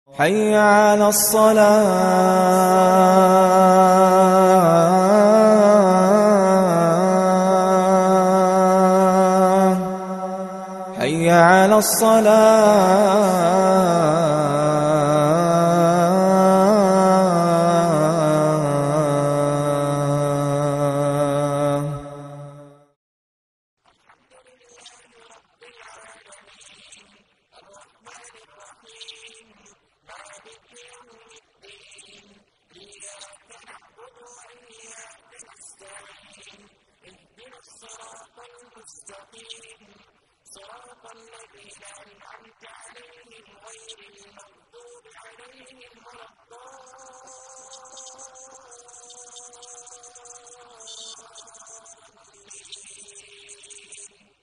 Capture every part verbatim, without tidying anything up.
حي على الصلاة حي على الصلاة صراط الذين أنعمت عليهم غير المغضوب عليهم ولا الضالين.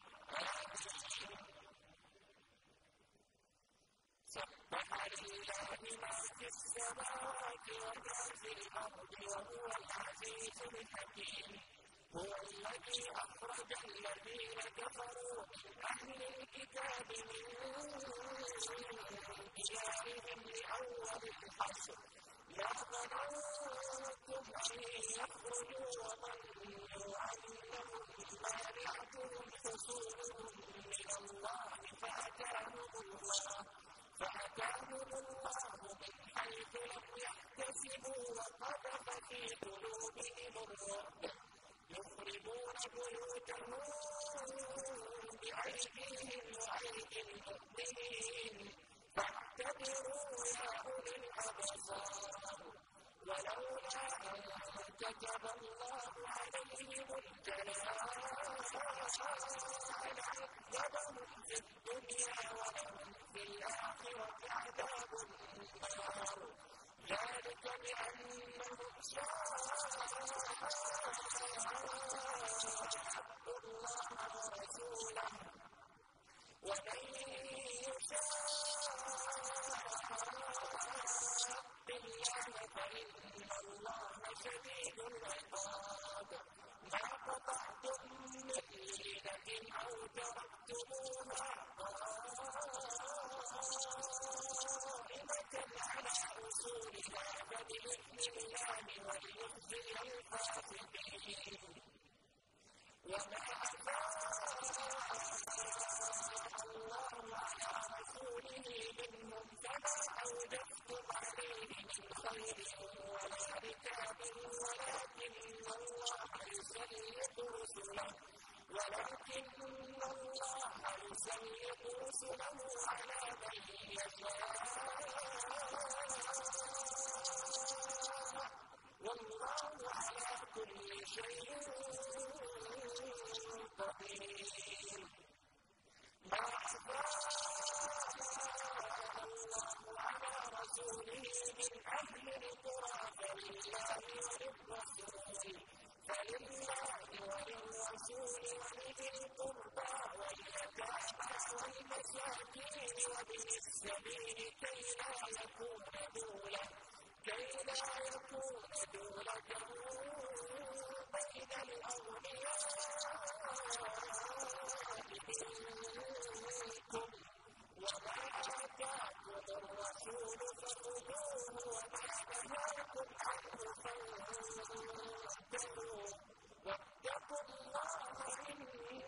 سبح لله ما في السماوات وما في الأرض وهو العزيز الحكيم. هو الذي أخرج الذين كفروا من أهل الكتاب من ديارهم لأول الحشر ما ظننتم أن يخرجوا وظنوا أنهم مانعتهم حصولهم من الله فأتاهم الله فأتاهم الله من حيث لم يحتسبوا وقذف في قلوبهم الرعب يخربون بيوتهم بأيديهم وأيدي المؤمنين فاعتبروا يا أولي الأبصار. ولولا أن كتب الله عليهم الجلاء لعذبهم في الدنيا ولهم في الآخرة عذاب النار ذلك بأنهم شاقوا الله ورسوله ومن يشاق الله فإن الله شديد العقاب. ما قطعتم من لينة أو تركتموها قائمة على أصولها فبإذن الله وليخزي الفاسقين. وما أفاء الله على رسوله منهم فما أوجفتم عليه من خير ولا ركاب ولكن الله يسلط رسله ولكن الله يسلط رسله على من يشاء والله على كل شيء قدير. ما أفاء الله على رسوله من أهل القرى فلله وللرسول فلله وللرسول ولذي القربى واليتامى والمساكين وابن السبيل كي لا يكون دولة كي لا يكون دولة بين الأغنياء منكم. وما آتاكم الرسول فخذوه وما نهاكم عنه فانتهوا واتقوا الله إن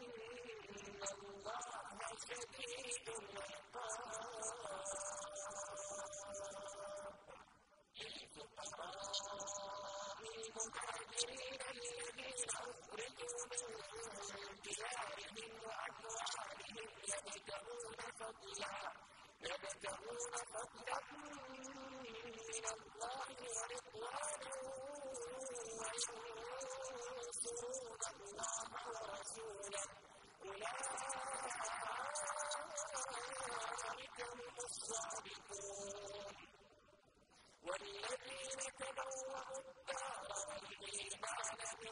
الله شديد العقاب. للفقراء المهاجرين الذين أخرجوا من ديارهم وأموالهم يبتغون فضلا يبتغون فضلا من الله ورضوانا وينصرون الله ورسوله أولئك هم الصادقون. والذين تبوأوا الدار والإيمان من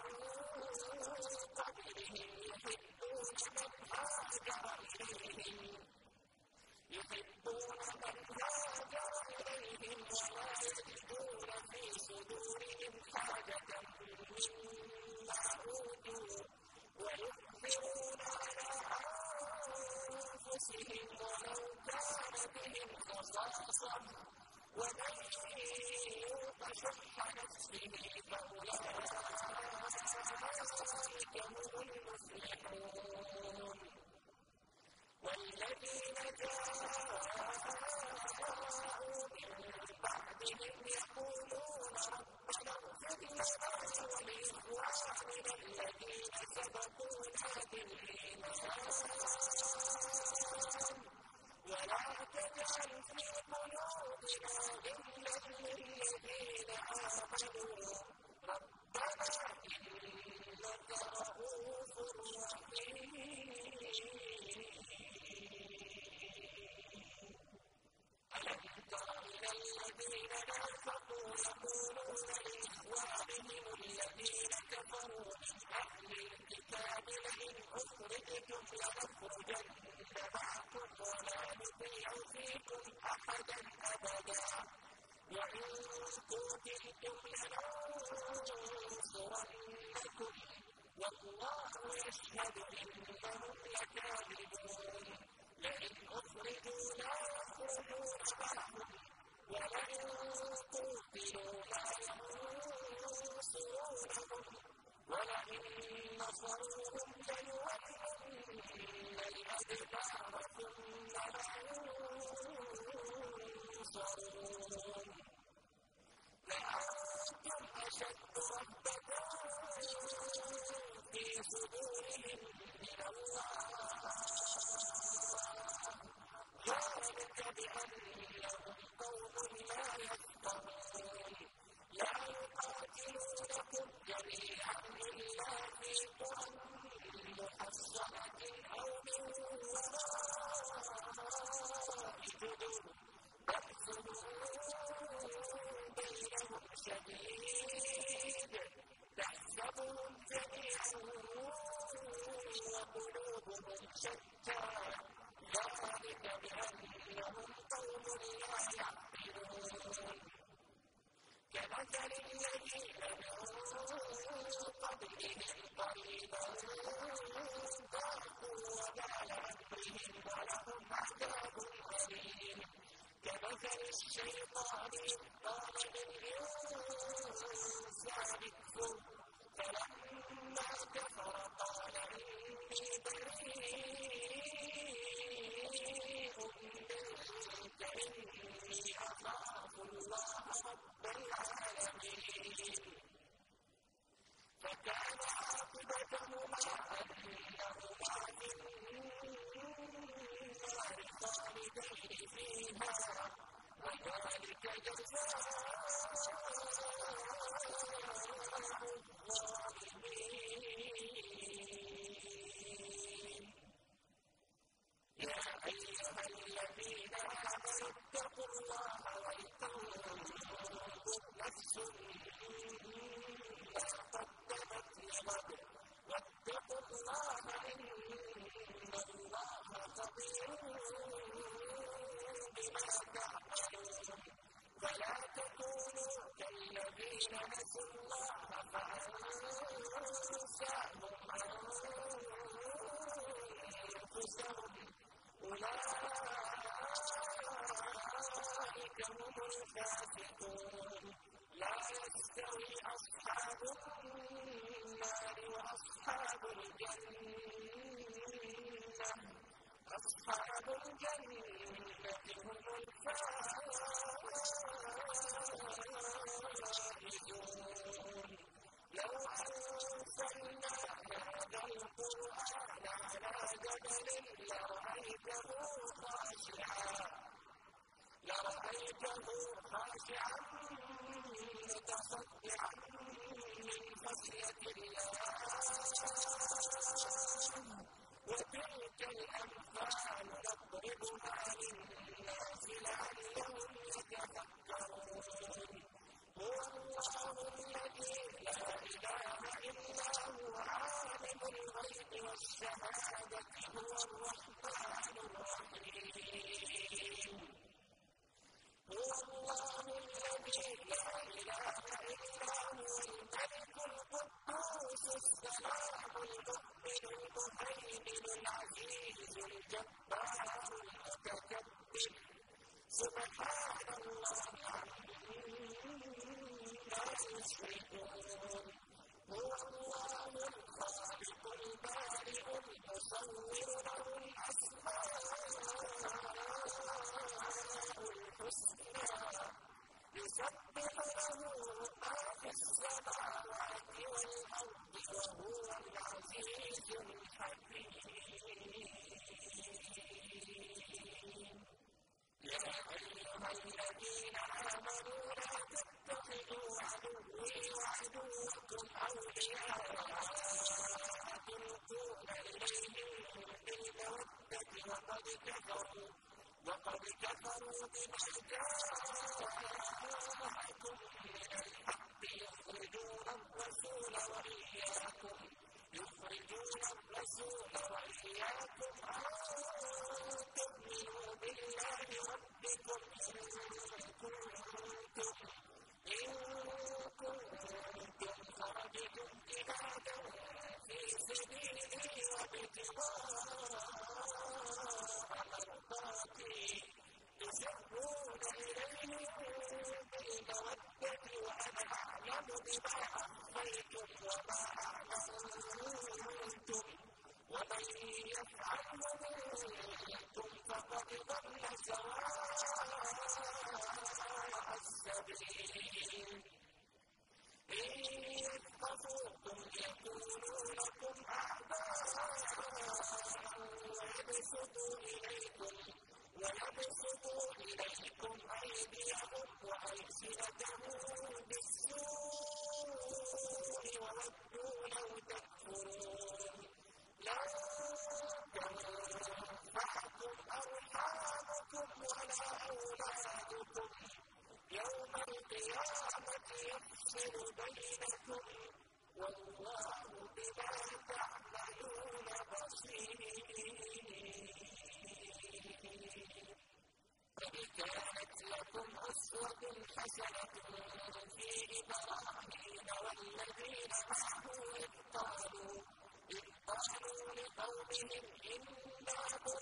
قبلهم يحبون من هاجر إليهم يحبون من هاجر إليهم ولا يجدون في صدورهم حاجة مما أوتوا ويؤثرون على أنفسهم ولو كان نفسه ومن يوق شح نفسه فأولئك هم المفلحون والذين جاءوا من بعدهم يقولون ربنا اغفر لنا ولإخواننا الذين سبقونا بالإيمان ولا تجعل في قلوبنا غلا للذين آمنوا ربنا إنك رؤوف رحيم. ألم تر إلى الذين نافقوا يقولون لإخوانهم الذين كفروا من أهل الكتاب لئن أخرجتم لنخرجن معكم ولا نطيع فيكم أحدا أبدا وإن قتلتم لننصرنكم والله يشهد إنهم لكاذبون لئن أخرجوا لا يخرجون معهم ولئن قتلوا لا ينصرونهم ولئن نصروهم ليولن الأدبار ثم لا ينصرون لأنتم أشد رهبة في صدورهم من الله ذلك بأنهم قوم لا يفقهون لا يقاتلونكم جميعا إلا في قرى محصنة أو من وراء جدر بأسهم بينهم شديد تحسبهم جميعا وقلوبهم شتى ذلك بأنهم قوم لا يعقلون كمثل الذين من قبلهم قريبا ذاقوا وبال أمرهم ولهم عذاب أليم كمثل الشيطان إذ قال للإنسان اكفر فلما كفر قال إني بريء منك إني أخاف الله رب العالمين فكان عاقبتهما أنهما في النار خالدين فيها وذلك جزاء الظالمين. يا أيها الذين آمنوا اتقوا الله ولتنظر نفس ما قدمت لغد واتقوا الله إن الله خبير بما تعملون ولا تكونوا كالذين نسوا الله فأنساهم أنفسهم أولئك هم الفاسقون لا يستوي أصحاب النار وأصحاب الجنة أصحاب الجنة هم الفائزون لو أنزلنا هذا القرآن على جبل لرأيته خاشعا لرأيته خاشعا متصدعا من خشية الله وتلك الأمثال نضربها للناس لعلهم يتفكرون هو الله الذي لا إله إلا هو عالم الغيب والشهادة هو الرحمن الرحيم هو الله الذي لا إله إلا هو الملك القدوس السلام المؤمن المهيمن العزيز الجبار المتكبر سبحان الله عما يشركون هو الله الخالق البارئ المصور له الأسماء الحسنى يسبح له ما في السماوات والأرض وهو العزيز الحكيم يا أيها الذين آمنوا لا تتخذوا عدوي وعدوكم أولياء تلقون إليهم بالمودة وقد كفروا وقد كفروا بما جاءكم من الحق يخرجون الرسول وإياكم يخرجون الرسول وإياكم أن تؤمنوا بالله ربكم إن كنتم خرجتم جهادا في سبيلي وابتغاء مرضاتي تسرون إليهم بالمودة وأنا أعلم بما أخفيتم وما أعلنتم ومن يفعله منكم فقد ضل سواء السبيل إن يثقفوكم يكونوا لكم أعداء ويبسطوا إليكم ويبسطوا إليكم أيديهم وألسنتهم بالسوء وودوا لو تكفرون لن تنفعكم أرحامكم ولا أولادكم يوم القيامة يفصل بينكم والله بما تعملون بصير قد كانت لكم أسوة حسنة في إبراهيم والذين معه إذ قالوا إذ قالوا لقومهم إنا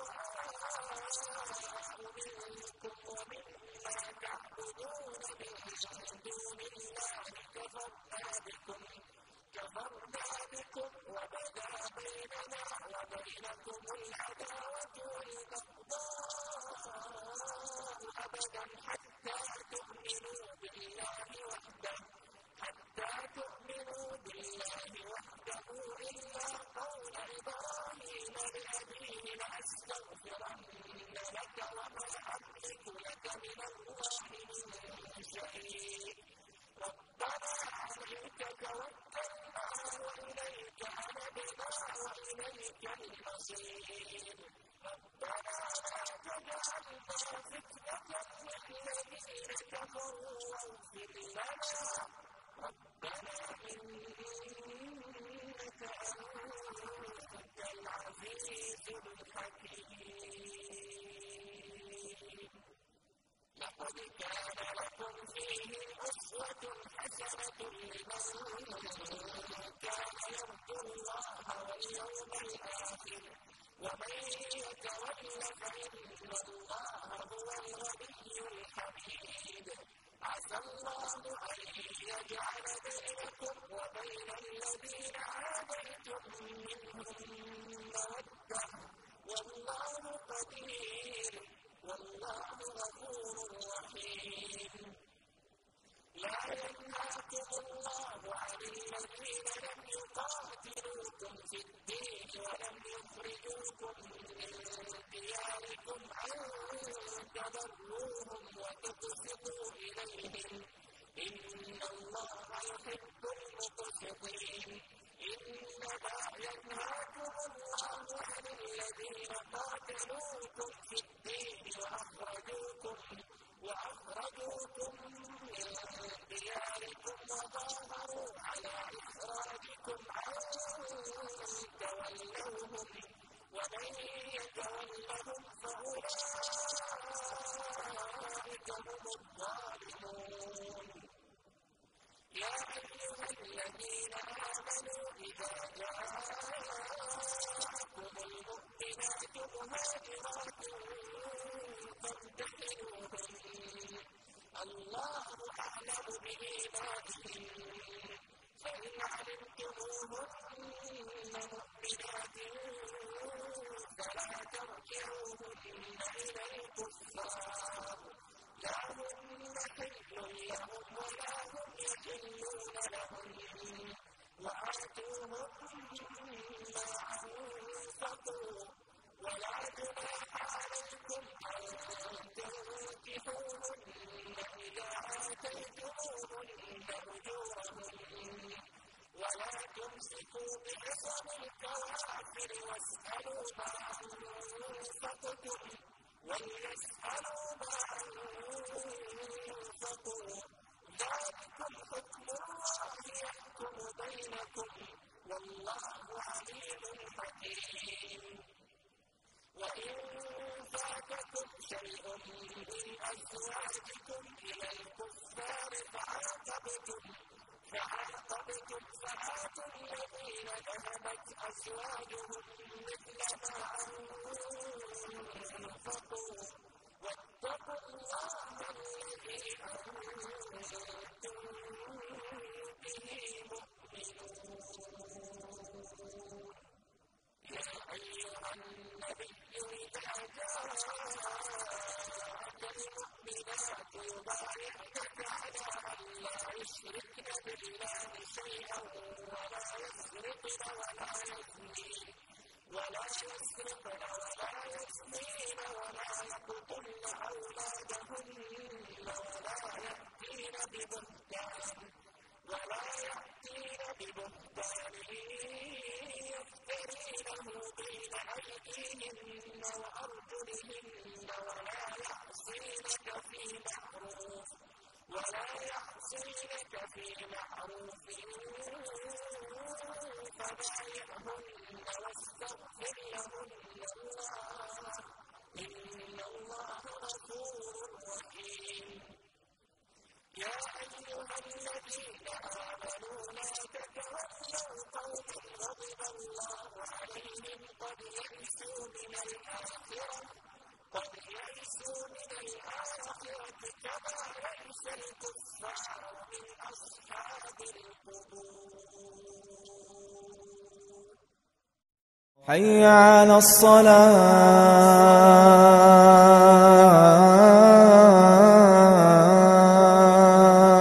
براء منكم ومما تعبدون من دون الله كفرنا بكم كفرنا بكم وبدا بيننا وبينكم العداوة والبغضاء أبدا حتى تؤمنوا بالله وحده حتى تؤمنوا بالله وحده إلا قول إبراهيم لأبيه لأستغفرن لك وما أملك لك من الله من شيء ربنا عليك توكلنا وإليك أنبنا وإليك المصير ربنا لا تجعلنا فتنة للذين كفروا واغفر لنا ربنا إنك أنت العزيز الحكيم لقد كان لكم فيهم أسوة حسنة لمن كان يرجو الله واليوم الآخر ومن يتول فإن الله هو الغني الحميد عسى الله أن يجعل بينكم وبين الذين عاديتم منهم مودة والله قدير والله غفور رحيم لا ينهاكم الله عن الذين لم يقاتلوكم في الدين ولم يخرجوكم من دياركم أن تبروهم وتقسطوا إليهم إن الله يحب المقسطين إنما ينهاكم الله عن الذين قاتلوكم في الدين وأخرجوكم وأخرجوكم من دياركم وظاهروا على إخراجكم أن تولوهم ومن يتولهم فأولئك هم الظالمون يا أيها الذين آمنوا إذا جاءكم المؤمنات مهاجرات فامتحنوهن الله أعلم بإيمانهن فإن علمتموهن مؤمنات فلا ترجعوهن إلى الكفار لا هن حل لهم ولا هم يحلون لهن وآتوهم ما أنفقوا ولا جناح عليكم أن تنكحوهن إذا آتيتموهن أجورهن ولا تمسكوا بعصم الكوافر واسألوا ما أنفقتم وليسألوا ما أنفقوا ذلكم حكم الله يحكم بينكم والله عليم حكيم وإن فاتكم شيء من أزواجكم إلى الكفار فعاقبتم فعاقبتم فآتوا الذين ذهبت أزواجهم مثل ما أنفقوا واتقوا الله الذي أنتم به مؤمنون يا أيها النبي إذا جاءك المؤمنات يبايعنك على أن لا يشركن بالله شيئا ولا يسرقن ولا يزنين ولا يسرقن ولا يزنين ولا يقتلن أولادهن ولا يأتين ببهتان ولا يأتين ببهتان يفترينه بين أيديهن وأرجلهن ولا يعصينك في معروف ولا يعصينك في معروف فبايعهن واستغفر لهن الله إن الله غفور رحيم يا أيها الذين آمنوا لا تتولوا قوما غضب الله عليهم قد يئسوا من الآخرة قد يئسوا من الآخرة كما يئس الكفار من أصحاب القبور حي على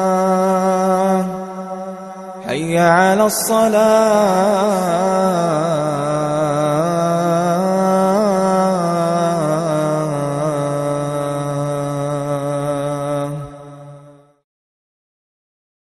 الصلاة حي على الصلاة